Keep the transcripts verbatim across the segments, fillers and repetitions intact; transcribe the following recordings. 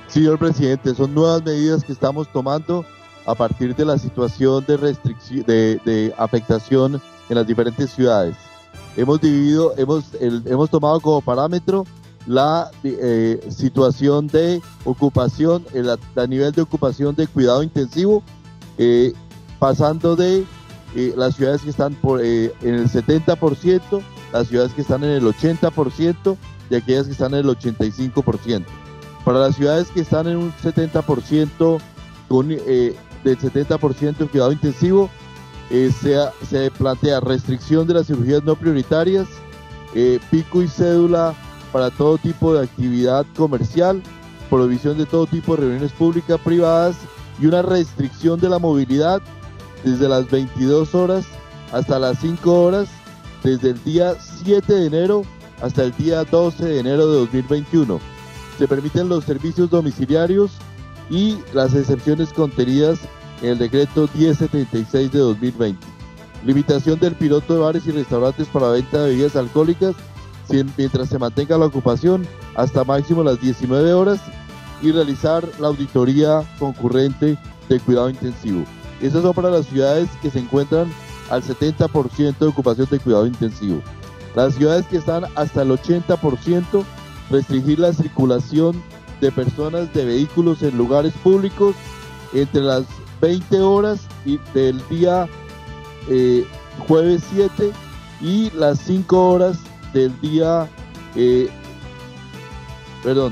Señor presidente, son nuevas medidas que estamos tomando a partir de la situación de restricción, de, de afectación en las diferentes ciudades. Hemos dividido, hemos, el, hemos tomado como parámetro la eh, situación de ocupación, el a nivel de ocupación de cuidado intensivo, eh, pasando de eh, las ciudades que están por, eh, en el setenta por ciento, las ciudades que están en el ochenta por ciento y aquellas que están en el ochenta y cinco por ciento. Para las ciudades que están en un setenta por ciento, con, eh, del setenta por ciento de cuidado intensivo, eh, se, se plantea restricción de las cirugías no prioritarias, eh, pico y cédula para todo tipo de actividad comercial, prohibición de todo tipo de reuniones públicas, privadas y una restricción de la movilidad desde las veintidós horas hasta las cinco horas, desde el día siete de enero hasta el día doce de enero de dos mil veintiuno. Se permiten los servicios domiciliarios y las excepciones contenidas en el decreto diez setenta y seis de dos mil veinte. Limitación del piloto de bares y restaurantes para venta de bebidas alcohólicas mientras se mantenga la ocupación hasta máximo las diecinueve horas y realizar la auditoría concurrente de cuidado intensivo. Esas son para las ciudades que se encuentran al setenta por ciento de ocupación de cuidado intensivo. Las ciudades que están hasta el ochenta por ciento, restringir la circulación de personas de vehículos en lugares públicos entre las veinte horas y del día eh, jueves siete y las cinco horas del día, eh, perdón,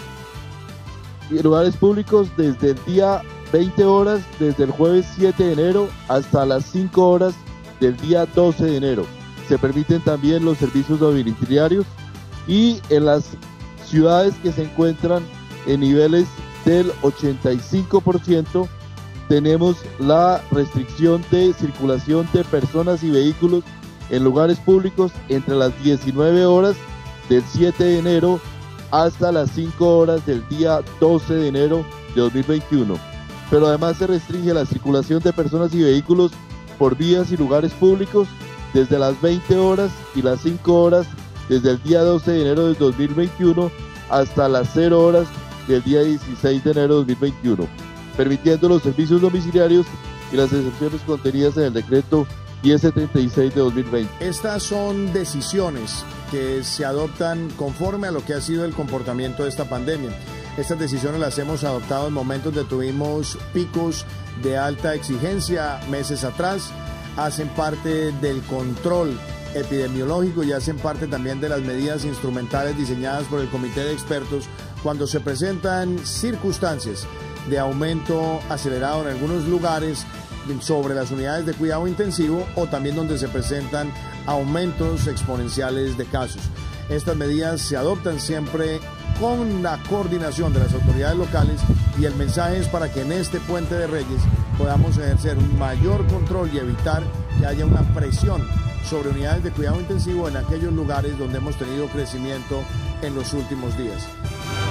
y lugares públicos desde el día veinte horas, desde el jueves siete de enero hasta las cinco horas del día doce de enero. Se permiten también los servicios domiciliarios y en las ciudades que se encuentran en niveles del ochenta y cinco por ciento tenemos la restricción de circulación de personas y vehículos en lugares públicos entre las diecinueve horas del siete de enero hasta las cinco horas del día doce de enero de dos mil veintiuno. Pero además se restringe la circulación de personas y vehículos por vías y lugares públicos desde las veinte horas y las cinco horas desde el día doce de enero de dos mil veintiuno hasta las cero horas del día dieciséis de enero de dos mil veintiuno, permitiendo los servicios domiciliarios y las excepciones contenidas en el decreto diez setenta y seis de dos mil veinte. Estas son decisiones que se adoptan conforme a lo que ha sido el comportamiento de esta pandemia. Estas decisiones las hemos adoptado en momentos donde tuvimos picos de alta exigencia meses atrás, hacen parte del control epidemiológico y hacen parte también de las medidas instrumentales diseñadas por el Comité de Expertos cuando se presentan circunstancias de aumento acelerado en algunos lugares sobre las unidades de cuidado intensivo o también donde se presentan aumentos exponenciales de casos. Estas medidas se adoptan siempre con la coordinación de las autoridades locales y el mensaje es para que en este Puente de Reyes podamos ejercer un mayor control y evitar que haya una presión sobre unidades de cuidado intensivo en aquellos lugares donde hemos tenido crecimiento en los últimos días.